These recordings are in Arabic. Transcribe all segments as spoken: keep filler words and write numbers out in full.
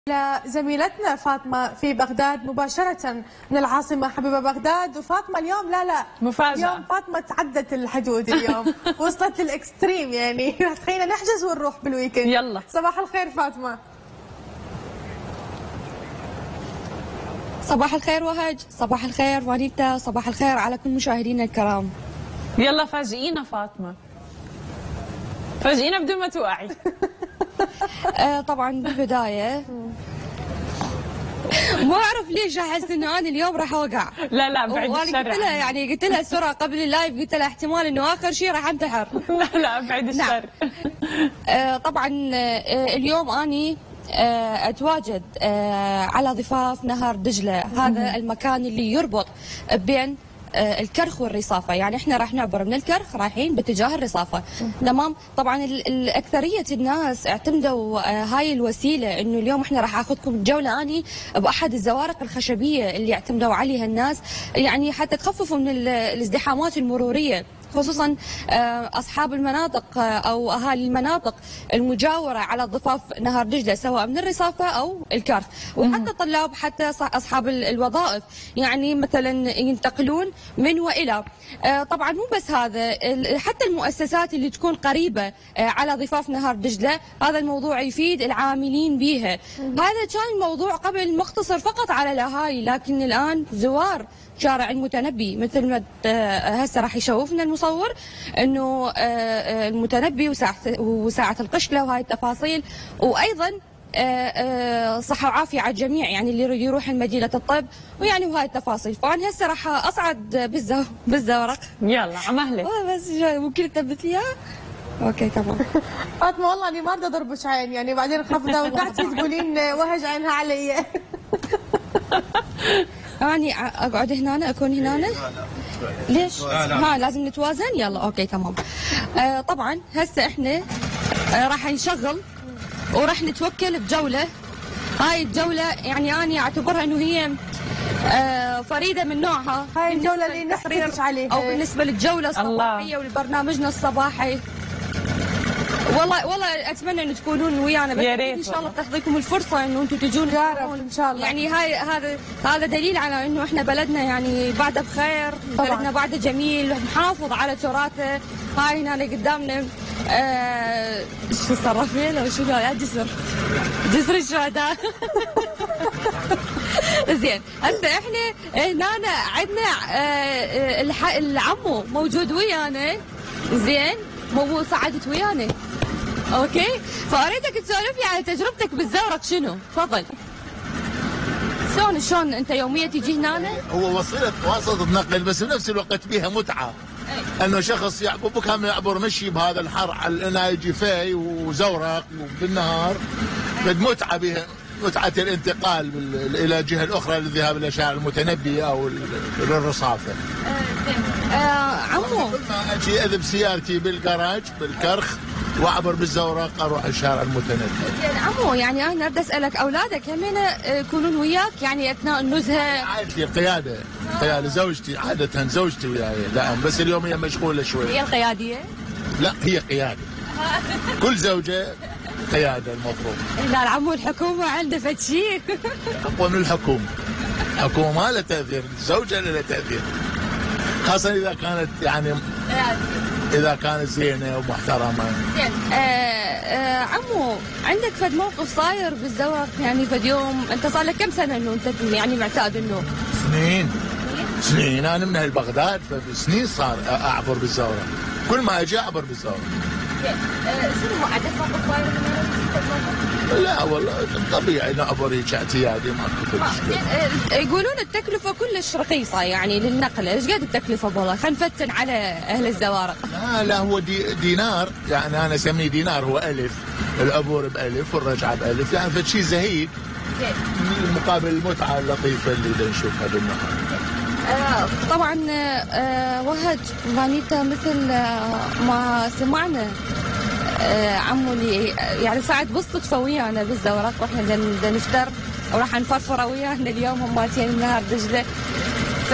لزميلتنا فاطمة في بغداد مباشرة من العاصمة حبيبة بغداد. وفاطمة اليوم لا لا مفاجأة، اليوم فاطمة تعدت الحدود اليوم وصلت للإكستريم، يعني خلينا نحجز ونروح بالويكند. يلا صباح الخير فاطمة. صباح الخير وهج، صباح الخير وانيتا، صباح الخير على كل مشاهدينا الكرام. يلا فاجئينا فاطمة، فاجئينا بدون ما توقعي. آه طبعا بالبداية ما اعرف ليش احس انه انا اليوم راح اوقع. لا لا بعد الشر. قلت لها يعني قلت لها سرعة قبل اللايف، قلت لها احتمال انه اخر شيء راح انتحر. لا لا بعد الشر. نعم. آه طبعا آه اليوم اني آه اتواجد آه على ضفاف نهر دجلة، هذا المكان اللي يربط بين الكرخ والرصافة، يعني احنا راح نعبر من الكرخ رايحين باتجاه الرصافة. تمام. طبعا الأكثرية الناس اعتمدوا هاي الوسيلة، انه اليوم احنا راح اخذكم جولة اني باحد الزوارق الخشبية اللي اعتمدوا عليها الناس، يعني حتى تخففوا من الازدحامات المرورية، خصوصا اصحاب المناطق او اهالي المناطق المجاوره على ضفاف نهر دجله، سواء من الرصافه او الكرخ، وحتى الطلاب حتى اصحاب الوظائف، يعني مثلا ينتقلون من والى. طبعا مو بس هذا، حتى المؤسسات اللي تكون قريبه على ضفاف نهر دجله، هذا الموضوع يفيد العاملين بها. هذا كان الموضوع قبل مقتصر فقط على الاهالي، لكن الان زوار شارع المتنبي مثل ما هسه راح يشوفنا المصور انه المتنبي وساعه وساعه القشله وهاي التفاصيل، وايضا صحه وعافيه على الجميع، يعني اللي يريد يروح لمدينه الطب ويعني وهاي التفاصيل. فانا هسه راح اصعد بالزو بالزورق. يلا عمهلك بس ممكن تثبت لي اياها؟ اوكي تمام. فاطمه والله اني ما اريد اضربك عين، يعني بعدين خاف اذا وقعتي تقولين وهج عينها علي. اني اقعد هنا أنا اكون هنا؟ ليش؟ ها لازم نتوازن. يلا اوكي تمام. آه طبعا هسه احنا آه راح نشغل وراح نتوكل بجوله. هاي الجوله يعني اني اعتبرها انه هي آه فريده من نوعها، هاي الجوله اللي نحرص عليها، او بالنسبه للجوله الصباحيه ولبرنامجنا الصباحي. والله والله اتمنى انه تكونون ويانا، بس ان شاء الله تاخذكم الفرصه انه انتم تجون ان شاء الله. يعني هاي هذا هذا دليل على انه احنا بلدنا يعني بعده بخير، بلدنا بعده جميل، محافظ على تراثه. هاي هنا قدامنا آه شو صرفنا لو شو هذا جسر جسر الشهداء. زين هسه احنا هنا عندنا آه العمو موجود ويانا، زين مو صعدت ويانا. اوكي، فاريدك تسولف لي على تجربتك بالزورق شنو؟ تفضل. شلون شلون انت يوميا تجي هنا؟ هو وسيله واسطه نقل، بس بنفس الوقت بيها متعه. أي. انه شخص يعبر بكم يعبر مشي بهذا الحر على انه يجي في وزورق وبالنهار، قد متعه بها، متعه الانتقال الى الجهه الاخرى للذهاب الى شارع المتنبي او الرصافه. آه آه عمو كل ما اجي اذب سيارتي بالجراج بالكرخ واعبر بالزورق اروح الشارع المتنبي. زين عمو، يعني انا بدي اسالك اولادك همين يكونون وياك يعني اثناء النزهه؟ عائلتي قياده، قياده زوجتي، عاده زوجتي وياي، لا بس اليوم هي مشغوله شوي. هي القياديه؟ لا هي قياده. كل زوجه قياده المفروض. لا العمو الحكومه عنده فد شيء اقوى من الحكومه. الحكومه ما لها تاثير، الزوجه لها تاثير. خاصة إذا كانت يعني إذا كانت زينة ومحترمة. زين. آه آه عمو، عندك فد موقف صاير بالزورق يعني فد يوم؟ أنت صار لك كم سنة إنه أنت يعني معتاد إنه؟ سنين. سنين أنا من أهل بغداد، فبسنين صار أعبر بالزورق. كل ما أجي أعبر بالزورق. زين. آه شنو عندك موقف صاير لا والله طبيعي نعبر هيك اعتيادي ماكو مشكله. يقولون التكلفه كلش رخيصه يعني للنقل، ايش قد التكلفه والله؟ خلينا نفتن على اهل الزوارق. لا لا هو دي دينار، يعني انا اسميه دينار، هو الف، العبور بألف والرجعه بألف، يعني فد شيء زهيد مقابل المتعه اللطيفه اللي نشوفها بالنهار. آه طبعا آه وهج فانيتا مثل آه ما سمعنا آه عمو اللي يعني ساعد بالصدفه ويانا بالزورق، واحنا بدنا نفطر وراح نفرفر ويانا اليوم هم مالتين نهر دجله. ف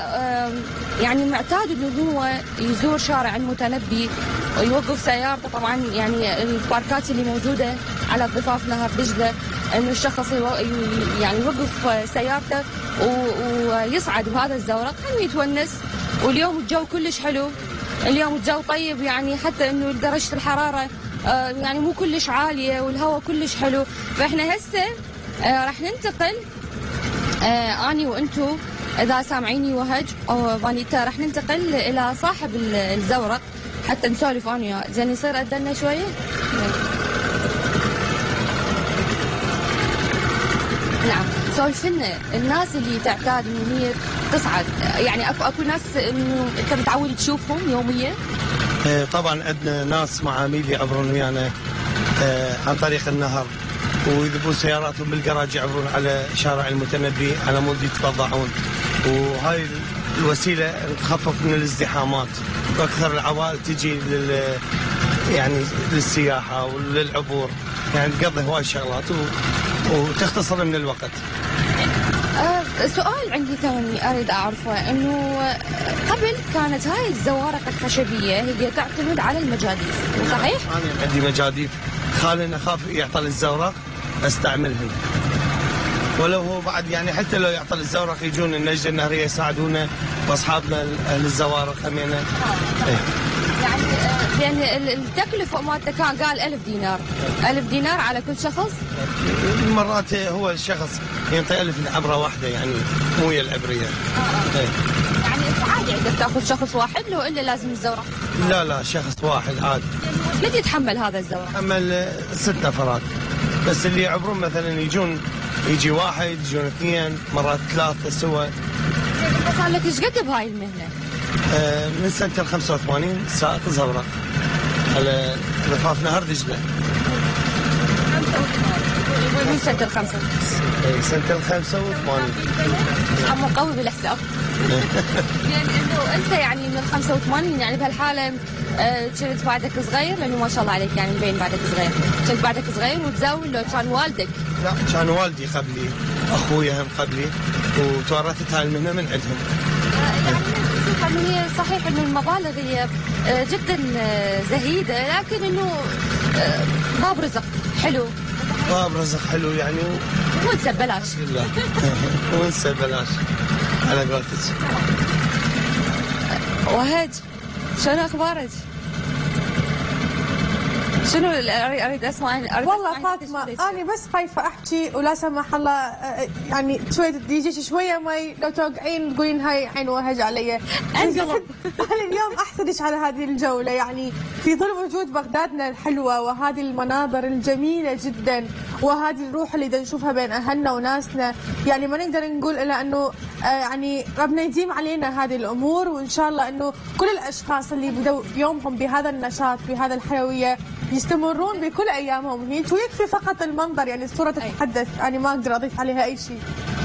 يعني معتاد انه هو يزور شارع المتنبي ويوقف سيارته. طبعا يعني الباركات اللي موجوده على ضفاف نهر دجله انه الشخص يو- يعني يوقف سيارته و- ويصعد بهذا الزورق انه يتونس. واليوم الجو كلش حلو، اليوم الجو طيب، يعني حتى انه درجة الحرارة آه، يعني مو كلش عالية والهواء كلش حلو. فاحنا هسه آه، راح ننتقل آه، اني وانتو اذا سامعيني وهج او فانيتا، راح ننتقل الى صاحب ال- الزورق حتى نسولف انا وياه. زين يصير ادلنا شويه؟ نعم، سولف لنا الناس اللي تعتاد انه هي تصعد، يعني اكو اكو ناس انه انت متعود تشوفهم يوميا؟ آه، طبعا عندنا ناس معاميل يعبرون ويانا آه، عن طريق النهر، ويذبون سياراتهم بالجراج يعبرون على شارع المتنبي على مود يتبضعون، وهاي الوسيله تخفف من الازدحامات، واكثر العوائل تجي لل يعني للسياحه وللعبور، يعني تقضي هواي شغلات و... وتختصر من الوقت. آه، سؤال عندي ثاني اريد اعرفه، انه قبل كانت هاي الزوارق الخشبيه هي تعتمد على المجاديف، صحيح؟ انا عندي مجاديف، خالي اخاف يعطل الزورق استعملهن، ولو هو بعد يعني حتى لو يعطل الزورق يجون النجدة النهريه يساعدونا، واصحابنا اهل الزوارق همينه. إيه. يعني آه، لان ال- التكلفه مالته كان قال ألف دينار، ألف دينار على كل شخص؟ مرات هو الشخص ينطي ألف عبره واحده، يعني مو ويا العبريه. إيه. يعني انت عادي عندك تاخذ شخص واحد له الا لازم الزورق؟ لا لا، شخص واحد عادي. من يتحمل هذا الزورق؟ عمل ست نفرات، بس اللي يعبرون مثلا يجون، يجي واحد، يجون اثنين، مرات ثلاثه سوا. انت صار لك ايش قد بهاي المهنه؟ آه، من سنه ال خمسة وثمانين سائق زورق على ضفاف نهر دجله. من سنه الخمسه؟ إيه، سنه ال خمسة وثمانين. عمو قوي بالحساب. يعني انه انت يعني من ال خمسة وثمانين، يعني بهالحاله آه، كنت بعدك صغير، لانه ما شاء الله عليك يعني مبين بعدك صغير، كنت بعدك صغير وتزوج لو كان والدك؟ لا، كان والدي قبلي، اخويا هم قبلي، وتورثت هاي المهنه من عندهم. يعني هي صحيح انه المبالغ هي آه، جدا آه، زهيده، لكن انه آه، باب رزق حلو، باب رزق حلو يعني، وانت ببلاش. لا ونسى بلاش على قولتك. وهج، شنو اخبارك؟ شنو ال- اريد اريد اسمع أريد والله أسمع فاطمة أنت شو أنا بس خايفة أحكي، ولا سمح الله آه، يعني شوية يجيك شوية مي، لو توقعين تقولين هاي عين وهج علي. انقلب. أنا اليوم أحسدك على هذه الجولة، يعني في ظل وجود بغدادنا الحلوة وهذه المناظر الجميلة جدا، وهذه الروح اللي بدنا نشوفها بين أهلنا وناسنا، يعني ما نقدر نقول إلا أنه آه، يعني ربنا يديم علينا هذه الأمور، وإن شاء الله أنه كل الأشخاص اللي بدوا يومهم بهذا النشاط بهذا الحيوية يستمرون بكل ايامهم هيك، ويكفي فقط المنظر، يعني الصوره تتحدث، انا ما اقدر اضيف عليها اي شيء.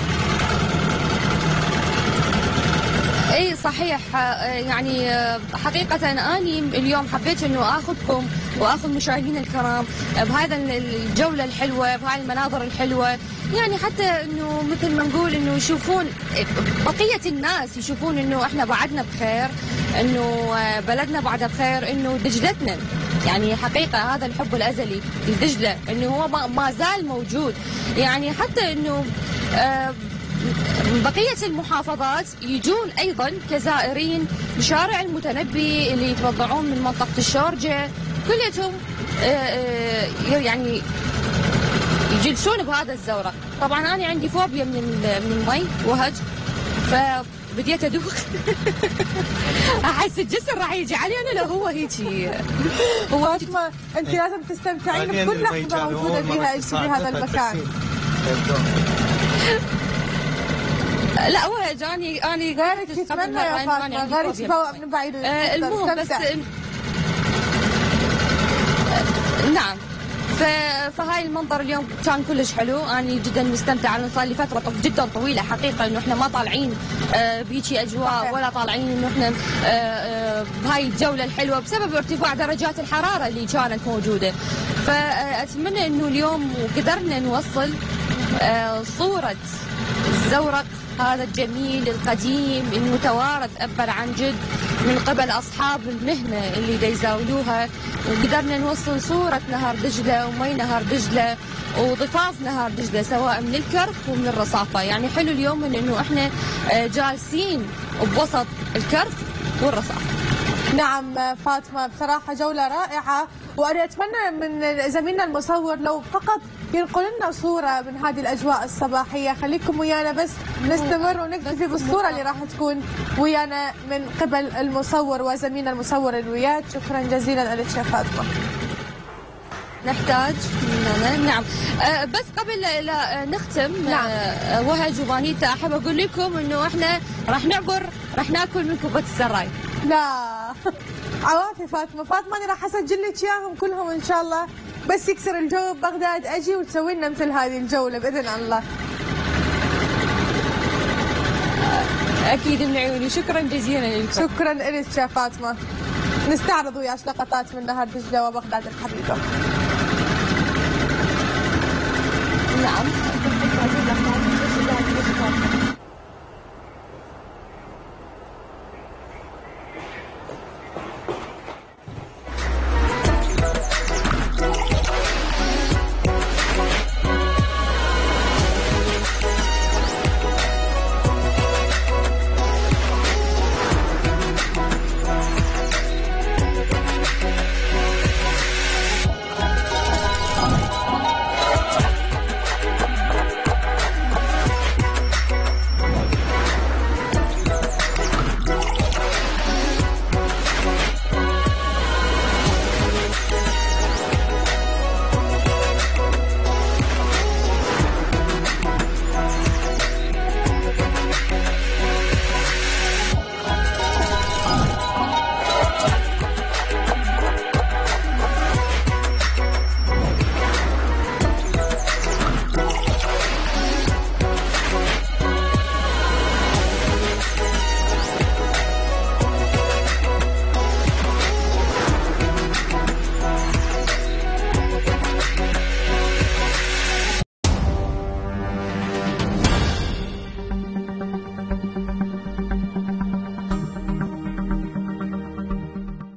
اي صحيح، آه، يعني آه، حقيقة اني اليوم حبيت انه اخذكم واخذ مشاهدينا الكرام بهذا الجولة الحلوة، بهاي المناظر الحلوة، يعني حتى انه مثل ما نقول انه يشوفون بقية الناس، يشوفون انه احنا بعدنا بخير، انه آه، بلدنا بعدها بخير، انه دجلتنا يعني حقيقة هذا الحب الازلي لدجلة انه هو ما- ما زال موجود، يعني حتى انه آه، بقية المحافظات يجون أيضا كزائرين بشارع المتنبي اللي يتوضعون من منطقة الشورجة، كلهم آه، آه، يعني يجلسون بهذا الزورق. طبعا أنا عندي فوبيا من ال- من المي وهج، فبديت أدوخ. أحس الجسر راح يجي علي أنا، لو هو هيجي هو فاطمة انت لازم تستمتعين بكل لحظة موجودة فيها في هذا المكان. لا وهج أني أني غيرك يتمنى يا فاطمة، غيرك يتفوق من بعيد آه، المهم بس ويستمتع. آه، نعم، ف- فهاي المنظر اليوم كان كلش حلو، أنا جدا مستمتعة، لأن صار لي فترة ط- جدا طويلة حقيقة إنه إحنا ما طالعين آه، بيجي أجواء، ولا طالعين إنه إحنا آه، آه، بهاي الجولة الحلوة بسبب ارتفاع درجات الحرارة اللي كانت موجودة. فأتمنى إنه اليوم قدرنا نوصل آه، صورة الزورق هذا الجميل القديم المتوارث أبا عن جد، من قبل أصحاب المهنة اللي دا يزاولوها، وقدرنا نوصل صورة نهر دجلة ومي نهر دجلة وضفاف نهر دجلة سواء من الكرخ ومن الرصافة. يعني حلو اليوم من انه احنا جالسين بوسط الكرخ والرصافة. نعم فاطمة، بصراحة جولة رائعة، وأنا أتمنى من زميلنا المصور لو فقط ينقل لنا صورة من هذه الأجواء الصباحية. خليكم ويانا بس نستمر ونكتفي بالصورة اللي راح تكون ويانا من قبل المصور وزميلنا المصور الوياد. شكرا جزيلا لك يا فاطمة. نحتاج نعم أه بس قبل لا نختم نعم. أه وهج وبانيتا احب اقول لكم انه احنا راح نعبر راح ناكل من كبة السراي. لا عوافي فاطمه فاطمه انا راح اسجل لك اياهم كلهم ان شاء الله، بس يكسر الجو ببغداد اجي وتسوي لنا مثل هذه الجوله باذن الله. اكيد من عيوني، شكرا جزيلا لك. شكرا لك يا فاطمه. نستعرض وياك لقطات من نهر دجله وبغداد الحبيبه. نعم